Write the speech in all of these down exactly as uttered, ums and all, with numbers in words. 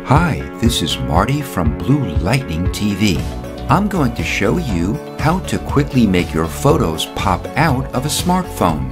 Hi, this is Marty from Blue Lightning T V. I'm going to show you how to quickly make your photos pop out of a smartphone.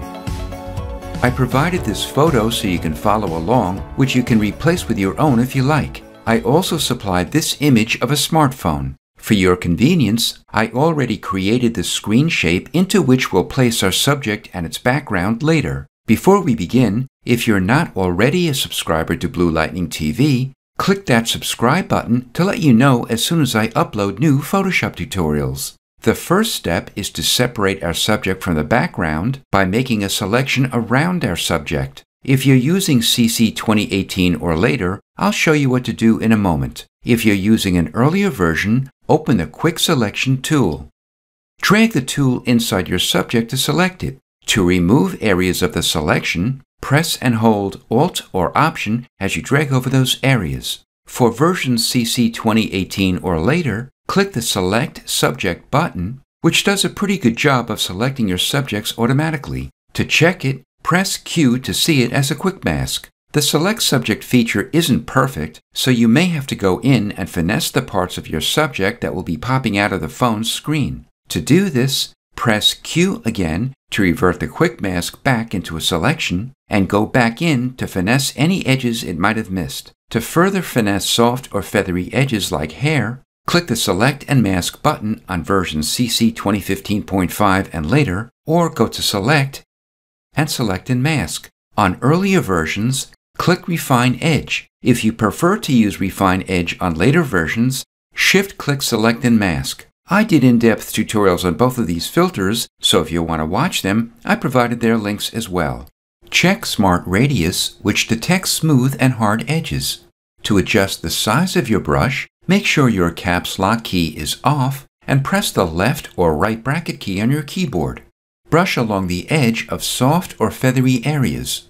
I provided this photo so you can follow along, which you can replace with your own if you like. I also supplied this image of a smartphone. For your convenience, I already created the screen shape into which we'll place our subject and its background later. Before we begin, if you're not already a subscriber to Blue Lightning T V, click that subscribe button to let you know as soon as I upload new Photoshop tutorials. The first step is to separate our subject from the background by making a selection around our subject. If you're using C C twenty eighteen or later, I'll show you what to do in a moment. If you're using an earlier version, open the Quick Selection tool. Drag the tool inside your subject to select it. To remove areas of the selection, press and hold Alt or Option as you drag over those areas. For versions C C twenty eighteen or later, click the Select Subject button, which does a pretty good job of selecting your subjects automatically. To check it, press Q to see it as a quick mask. The Select Subject feature isn't perfect, so you may have to go in and finesse the parts of your subject that will be popping out of the phone's screen. To do this, press Q again to revert the quick mask back into a selection, and go back in to finesse any edges it might have missed. To further finesse soft or feathery edges like hair, click the Select and Mask button on version C C twenty fifteen point five and later, or go to Select and Select and Mask. On earlier versions, click Refine Edge. If you prefer to use Refine Edge on later versions, Shift-click Select and Mask. I did in-depth tutorials on both of these filters, so if you want to watch them, I provided their links as well. Check Smart Radius, which detects smooth and hard edges. To adjust the size of your brush, make sure your Caps Lock key is off and press the left or right bracket key on your keyboard. Brush along the edge of soft or feathery areas.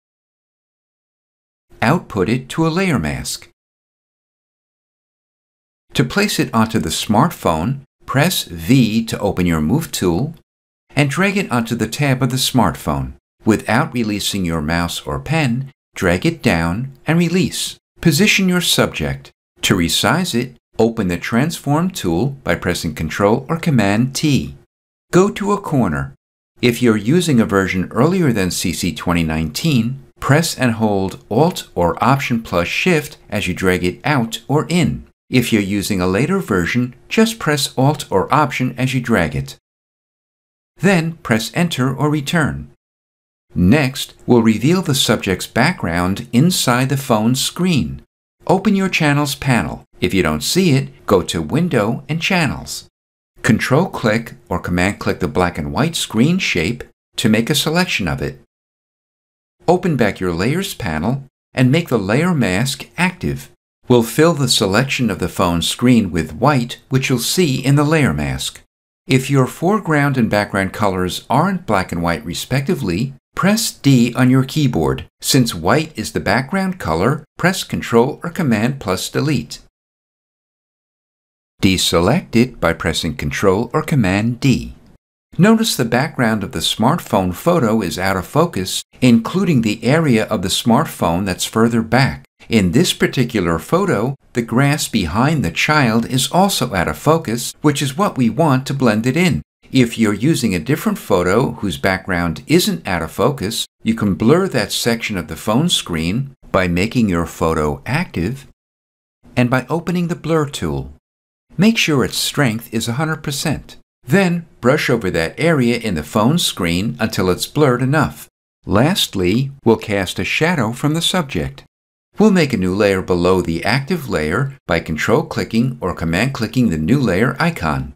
Output it to a layer mask. To place it onto the smartphone, press V to open your Move tool and drag it onto the tab of the smartphone. Without releasing your mouse or pen, drag it down and release. Position your subject. To resize it, open the Transform tool by pressing Control or Command T. Go to a corner. If you're using a version earlier than C C twenty nineteen, press and hold Alt or Option plus Shift as you drag it out or in. If you're using a later version, just press Alt or Option as you drag it. Then press Enter or Return. Next, we'll reveal the subject's background inside the phone's screen. Open your Channels panel. If you don't see it, go to Window and Channels. Control-click or Command-click the black and white screen shape to make a selection of it. Open back your Layers panel and make the layer mask active. We'll fill the selection of the phone's screen with white, which you'll see in the layer mask. If your foreground and background colors aren't black and white respectively, press D on your keyboard. Since white is the background color, press Control or Command plus Delete. Deselect it by pressing Control or Command D. Notice the background of the smartphone photo is out of focus, including the area of the smartphone that's further back. In this particular photo, the grass behind the child is also out of focus, which is what we want to blend it in. If you're using a different photo whose background isn't out of focus, you can blur that section of the phone screen by making your photo active and by opening the Blur tool. Make sure its strength is one hundred percent. Then brush over that area in the phone screen until it's blurred enough. Lastly, we'll cast a shadow from the subject. We'll make a new layer below the active layer by Control-clicking or Command-clicking the New Layer icon.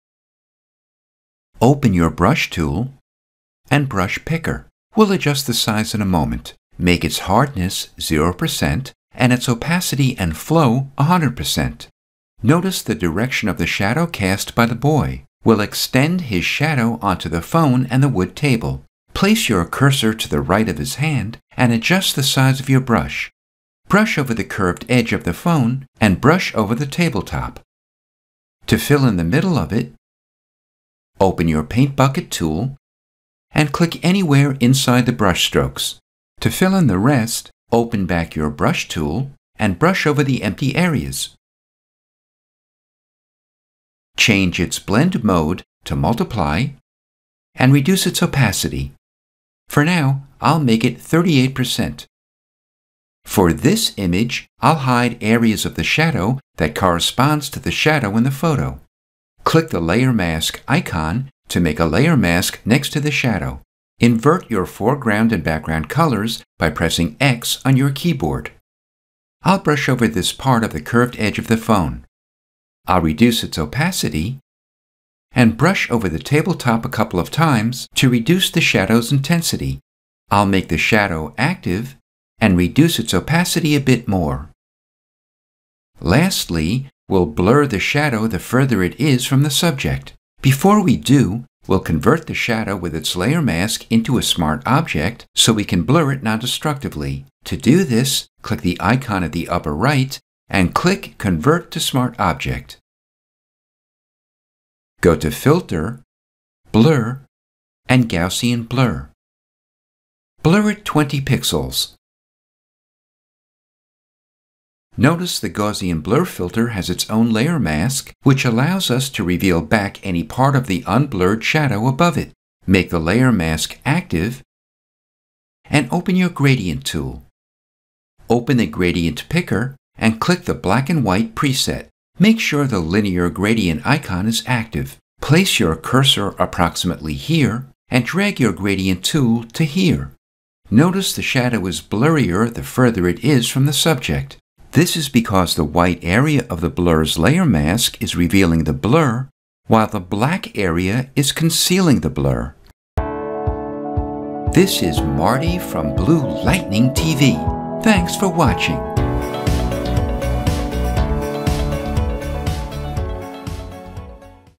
Open your Brush tool and Brush Picker. We'll adjust the size in a moment. Make its hardness zero percent and its opacity and flow one hundred percent. Notice the direction of the shadow cast by the boy. We'll extend his shadow onto the phone and the wood table. Place your cursor to the right of his hand and adjust the size of your brush. Brush over the curved edge of the phone and brush over the tabletop. To fill in the middle of it, open your Paint Bucket tool and click anywhere inside the brush strokes. To fill in the rest, open back your Brush tool and brush over the empty areas. Change its blend mode to multiply and reduce its opacity. For now, I'll make it thirty-eight percent. For this image, I'll hide areas of the shadow that corresponds to the shadow in the photo. Click the Layer Mask icon to make a layer mask next to the shadow. Invert your foreground and background colors by pressing X on your keyboard. I'll brush over this part of the curved edge of the phone. I'll reduce its opacity and brush over the tabletop a couple of times to reduce the shadow's intensity. I'll make the shadow active and reduce its opacity a bit more. Lastly, we'll blur the shadow the further it is from the subject. Before we do, we'll convert the shadow with its layer mask into a smart object so we can blur it non-destructively. To do this, click the icon at the upper right and click Convert to Smart Object. Go to Filter, Blur, and Gaussian Blur. Blur it twenty pixels. Notice the Gaussian blur filter has its own layer mask, which allows us to reveal back any part of the unblurred shadow above it. Make the layer mask active and open your gradient tool. Open the gradient picker and click the black and white preset. Make sure the linear gradient icon is active. Place your cursor approximately here and drag your gradient tool to here. Notice the shadow is blurrier the further it is from the subject. This is because the white area of the blur's layer mask is revealing the blur, while the black area is concealing the blur. This is Marty from Blue Lightning T V. Thanks for watching.